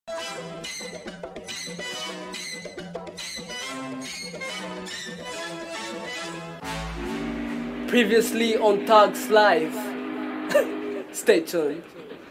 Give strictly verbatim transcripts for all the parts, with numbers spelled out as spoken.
Previously on Thugs Live. Stay tuned.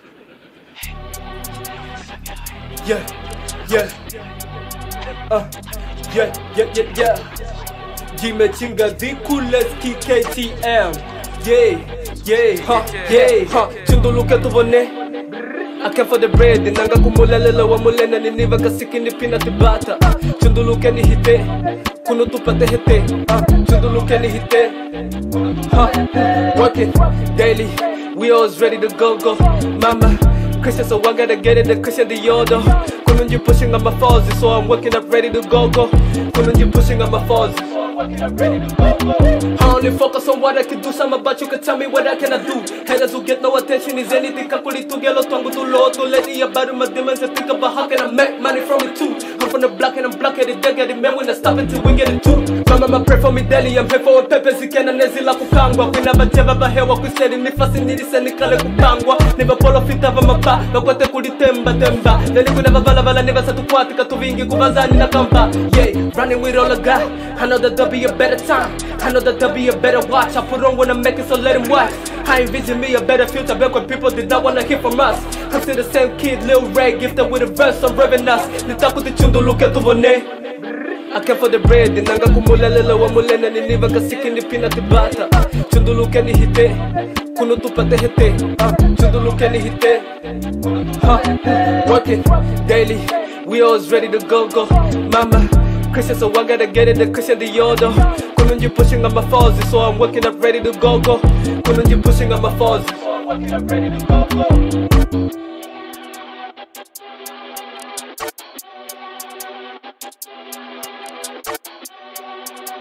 Yeah, yeah. Uh, yeah, yeah, yeah, yeah. Jimechinga Dikuleski K T M. Yeah, yeah, huh, yeah, huh. Chunduluke tubone. I came for the bread, nanga kumulele wa mulena ni niva kasiki ni peanut butter. Chunduluke ni hite, kuno tupate hite. Chunduluke ni hite. Huh, working daily, we always ready to go, go. Mama, Christian, so I gotta get it, the Christian Diodo. Couldn't pushing on my falls, so I'm working up ready to go, go. Couldn't pushing on my falls, so I'm working up ready to go, go. I only focus on what I can do, something about you can tell me what I cannot do. Haters who get no attention is anything, kakuli to get lost, tongue to load, to let me about my demons and think about how can I make money from it too. I'm from the block and I'm blockheaded, they get it, man, when I stop until we get it too. Mama, pray for me daily, I'm here for peppers, you can't nezila kukangwa. We never jeva bahewa, kusedi, me fascinity, send kale kukangwa. Never follow fit of my pa, no kwate kudi temba temba. Neli kuneva vala vala, never satu kwati katuvingi kubazani na kampa. Yeah, running with all I got, I know that there'll be a better time, I know that there'll be a better watch. I put on when I make it, so let him watch. I envision me a better future back when people did not wanna hear from us. I'm still the same kid, Lil Ray, gifted with a verse, I'm revving us. Nitaku the Chunduluke tubone. I came for the bread, nanga kumulele wa mulena ni niva kasiki ni peanut butter. Chunduluke ni hite, kuno tupate hite. Chunduluke ni hite. Huh, working daily, we always ready to go, go. Mama, Christian, so I gotta get it, the Christian Diodo. Couldn't you pushing on my falls, so I'm working up ready to go, go. Couldn't you pushing on my falls, so I'm working up ready to go, go.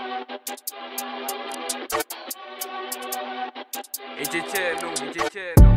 Ejechelo, ejechelo.